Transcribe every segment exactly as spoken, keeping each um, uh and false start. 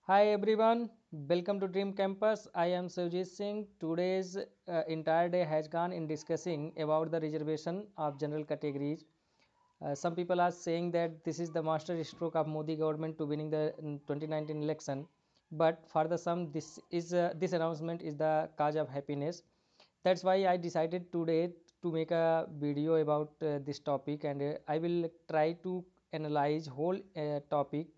Hi everyone, welcome to Dream Campus. I am Sujit Singh. Today's uh, entire day has gone in discussing about the reservation of general categories. Uh, some people are saying that this is the master stroke of Modi government to winning the mm, twenty nineteen election. But for the some, this is uh, this announcement is the cause of happiness. That's why I decided today to make a video about uh, this topic, and uh, I will try to analyze whole uh, topic,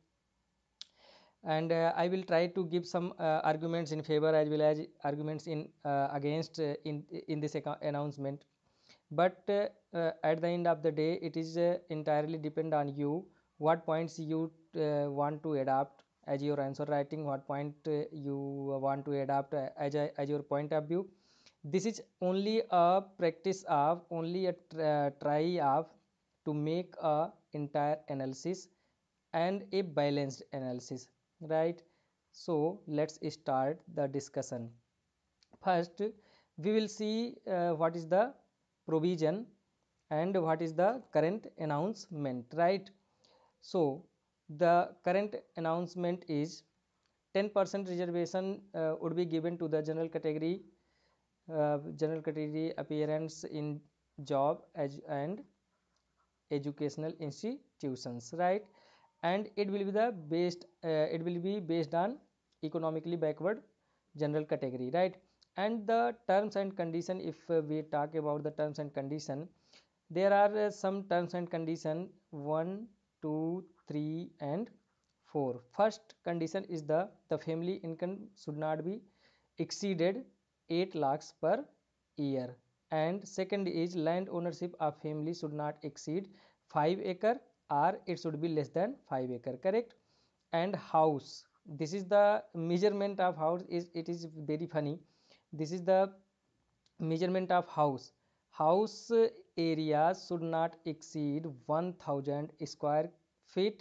and uh, I will try to give some uh, arguments in favor as well as arguments in uh, against uh, in in this announcement. But uh, uh, at the end of the day, it is uh, entirely depend on you what points you uh, want to adopt as your answer writing, what point uh, you want to adopt uh, as, a, as your point of view. This is only a practice of only a uh, try of to make a entire analysis and a balanced analysis, right? So let's start the discussion. First, we will see uh, what is the provision and what is the current announcement, right? So the current announcement is ten percent reservation uh, would be given to the general category, uh, general category appearance in job as and educational institutions, right? And it will be the based uh, it will be based on economically backward general category, right? And the terms and condition, if uh, we talk about the terms and condition, there are uh, some terms and condition one, two, three, and four. First condition is the the family income should not be exceeded eight lakhs per year, and second is land ownership of family should not exceed five acre or it should be less than five acre, correct? And house, this is the measurement of house, is it is very funny. This is the measurement of house. House area should not exceed one thousand square feet.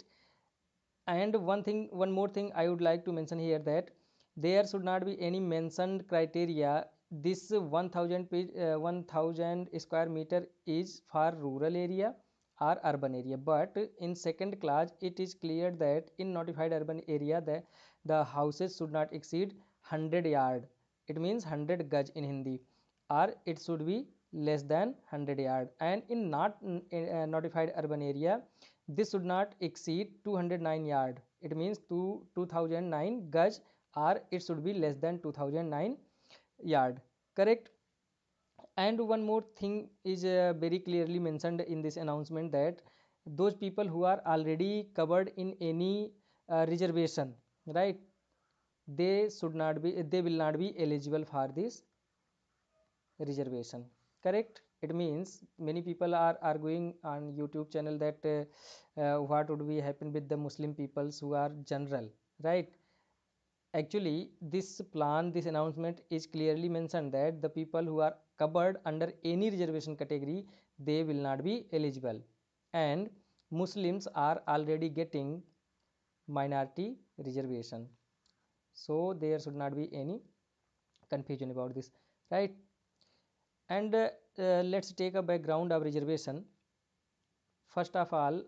And one thing, one more thing I would like to mention here, that there should not be any mentioned criteria. This one thousand uh, one thousand square meter is for rural area or urban area, but in second clause it is clear that in notified urban area the the houses should not exceed one hundred yard. It means one hundred gaj in Hindi, or it should be less than one hundred yard. And in not uh, notified urban area, this should not exceed two hundred nine yard. It means two, two thousand nine gaj, or it should be less than two thousand nine yard, correct? And one more thing is uh, very clearly mentioned in this announcement, that those people who are already covered in any uh, reservation, right, they should not be, they will not be eligible for this reservation, correct? It means many people are arguing on YouTube channel that uh, uh, what would be happen with the Muslim peoples who are general, right? Actually this plan, this announcement is clearly mentioned that the people who are covered under any reservation category, they will not be eligible. And Muslims are already getting minority reservation, so there should not be any confusion about this, right? And uh, uh, let's take a background of reservation. First of all,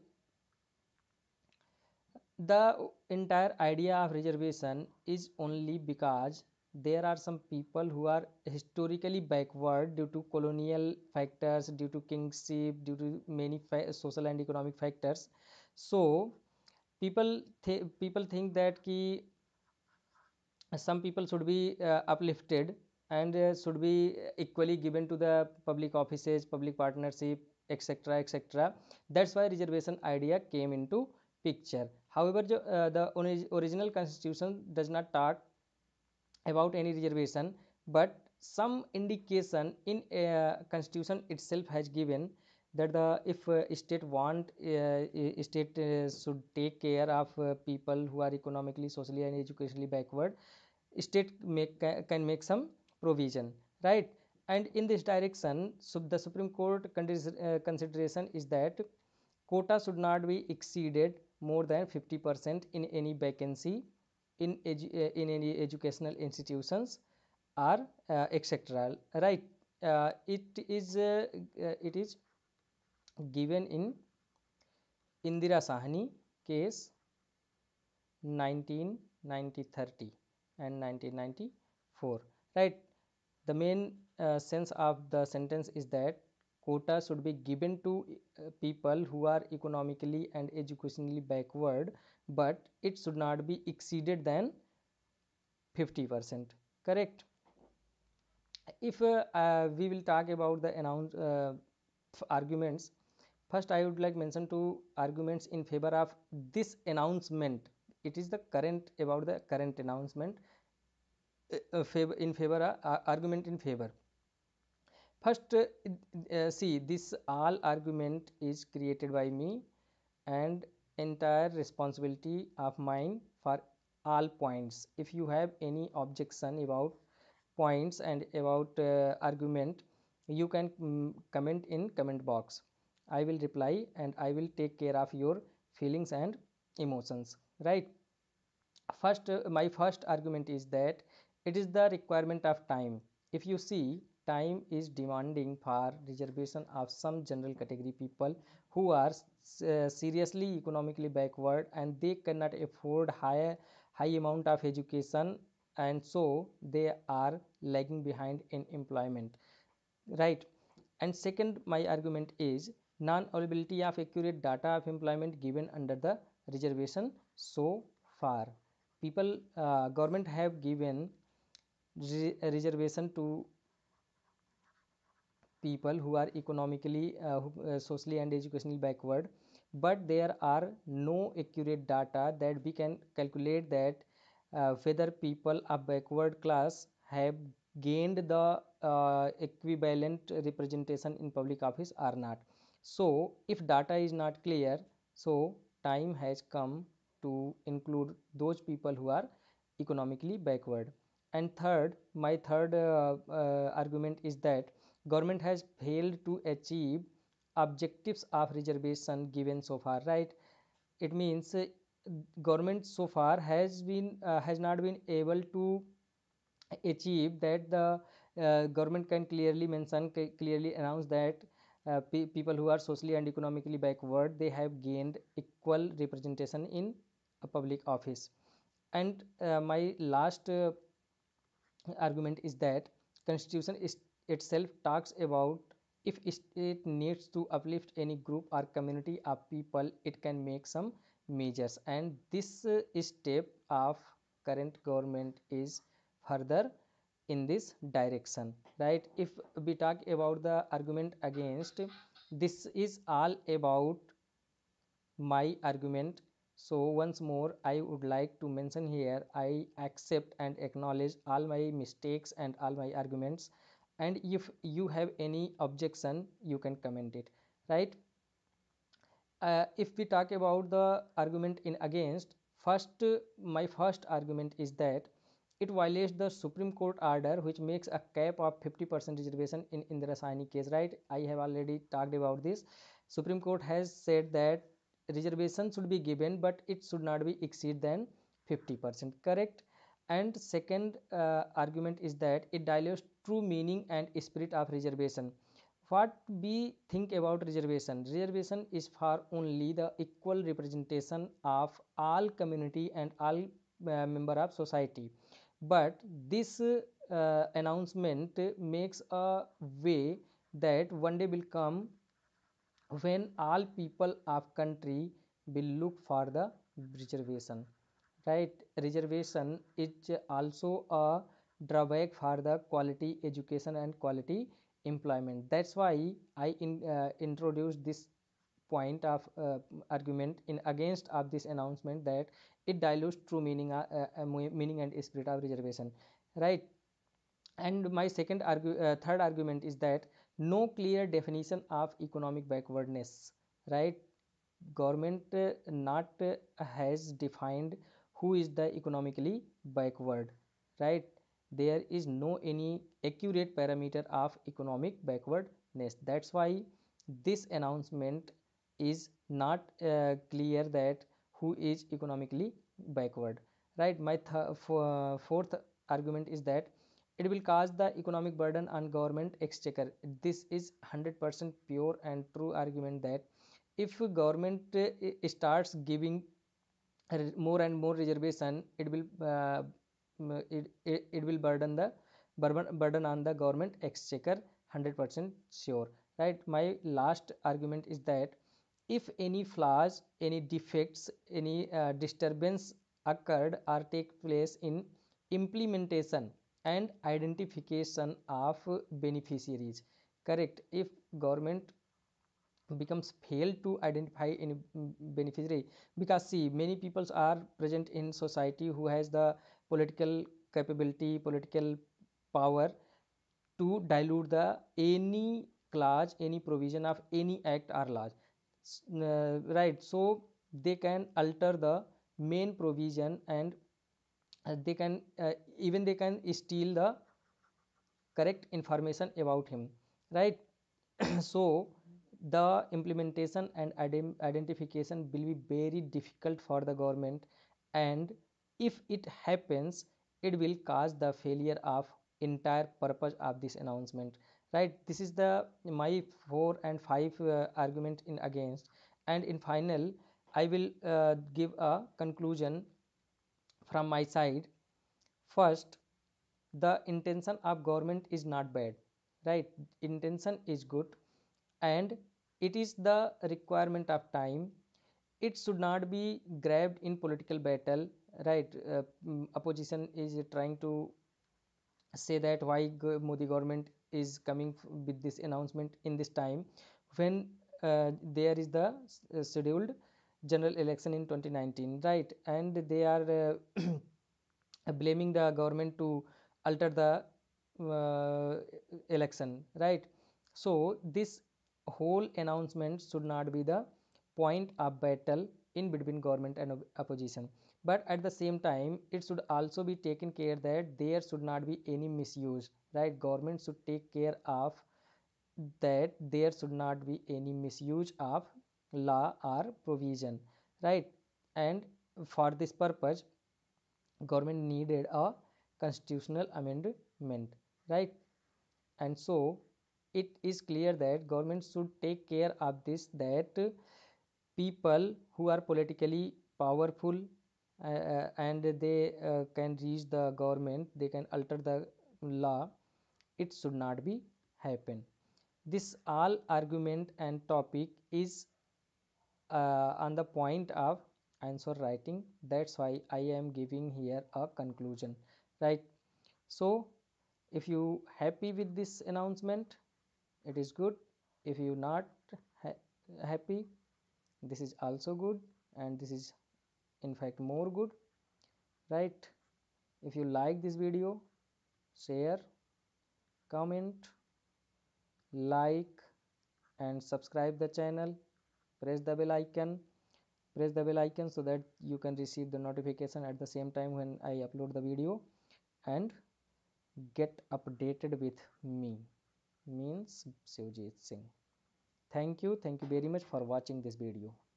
the entire idea of reservation is only because there are some people who are historically backward due to colonial factors, due to kingship, due to many social and economic factors. So people th people think that ki some people should be uh, uplifted and uh, should be equally given to the public offices, public partnership, etc, etc. That's why reservation idea came into picture. However, uh, the original constitution does not talk about any reservation, but some indication in uh, constitution itself has given that the if uh, state want uh, state uh, should take care of uh, people who are economically, socially, and educationally backward, state make can make some provision, right? And in this direction, so the Supreme Court uh, consideration is that quota should not be exceeded more than fifty percent in any vacancy in edu uh, in any educational institutions or uh, etc, right? Uh, it is uh, uh, it is given in Indira Sahni case nineteen nineteen thirty and nineteen ninety-four, right? The main uh, sense of the sentence is that quota should be given to uh, people who are economically and educationally backward, but it should not be exceeded than fifty percent, correct? If uh, uh, we will talk about the announce uh, arguments, first I would like mention two arguments in favor of this announcement. It is the current about the current announcement, uh, uh, favor in favor uh, argument in favor. First, uh, uh, see, this all argument is created by me and entire responsibility of mine for all points. If you have any objection about points and about uh, argument, you can mm, comment in comment box. I will reply and I will take care of your feelings and emotions, right? First, uh, my first argument is that it is the requirement of time. If you see, time is demanding for reservation of some general category people who are uh, seriously economically backward and they cannot afford high high amount of education, and so they are lagging behind in employment, right? And second, my argument is non availability of accurate data of employment given under the reservation. So far, people uh, government have given re reservation to people who are economically uh, who, uh, socially and educationally backward, but there are no accurate data that we can calculate that uh, whether people of backward class have gained the uh, equivalent representation in public office or not. So if data is not clear, so time has come to include those people who are economically backward. And third, my third uh, uh, argument is that government has failed to achieve objectives of reservation given so far, right? It means uh, government so far has been uh, has not been able to achieve that the uh, government can clearly mention, clearly announce that uh, pe people who are socially and economically backward, they have gained equal representation in a public office. And uh, my last uh, argument is that constitution is itself talks about if it needs to uplift any group or community of people, it can make some measures, and this uh, step of current government is further in this direction, right? If we talk about the argument against, this is all about my argument. So once more I would like to mention here, I accept and acknowledge all my mistakes and all my arguments, and if you have any objection you can comment it, right? Uh, if we talk about the argument in against, first uh, my first argument is that it violates the Supreme Court order which makes a cap of fifty percent reservation in Indira Sahni case, right? I have already talked about this. Supreme Court has said that reservation should be given but it should not be exceed than fifty percent, correct? And second uh, argument is that it dilutes true meaning and spirit of reservation. What we think about reservation, reservation is for only the equal representation of all community and all uh, member of society, but this uh, announcement makes a way that one day will come when all people of country will look for the reservation, right? Reservation is also a drawback for the quality education and quality employment. That's why I in, uh, introduced this point of uh, argument in against of this announcement, that it dilutes true meaning uh, uh, meaning and spirit of reservation, right? And my second argue uh, third argument is that no clear definition of economic backwardness, right? Government uh, not uh, has defined who is the economically backward, right? There is no any accurate parameter of economic backwardness. That's why this announcement is not uh, clear that who is economically backward, right? My fourth argument is that it will cause the economic burden on government exchequer. This is one hundred percent pure and true argument that if government uh, starts giving re- more and more reservation, it will uh, mm, it, it, it will burden the burden, burden on the government exchequer, one hundred percent sure, right? My last argument is that if any flaws, any defects, any uh, disturbance occurred or take place in implementation and identification of beneficiaries, correct, if government becomes fail to identify any mm, beneficiary, because see many peoples are present in society who has the political capability, political power to dilute the any clause, any provision of any act or laws. Uh, right, so they can alter the main provision, and uh, they can uh, even they can steal the correct information about him, right? So the implementation and identification will be very difficult for the government, and if it happens, it will cause the failure of entire purpose of this announcement, right? This is the my four and five uh, argument in against. And in final, I will uh, give a conclusion from my side. First, the intention of government is not bad, right? Intention is good, and it is the requirement of time. It should not be grabbed in political battle, right? Uh, mm, opposition is trying to say that why Modi government is coming with this announcement in this time when uh, there is the uh, scheduled general election in twenty nineteen, right? And they are uh, blaming the government to alter the uh, election, right? So this whole announcement should not be the point of battle in between government and opposition, but at the same time it should also be taken care that there should not be any misuse, right? Government should take care of that there should not be any misuse of law or provision, right? And for this purpose, government needed a constitutional amendment, right? And so it is clear that government should take care of this, that people who are politically powerful uh, uh, and they uh, can reach the government, they can alter the law, it should not be happen. This all argument and topic is uh, on the point of answer writing, that's why I am giving here a conclusion, right? So if you happy with this announcement, it is good. If you not ha happy, this is also good, and this is in fact more good, right? If you like this video, share, comment, like, and subscribe the channel. Press the bell icon. Press the bell icon so that you can receive the notification at the same time when I upload the video, and get updated with me, means Shivjit Singh. Thank you. Thank you very much for watching this video.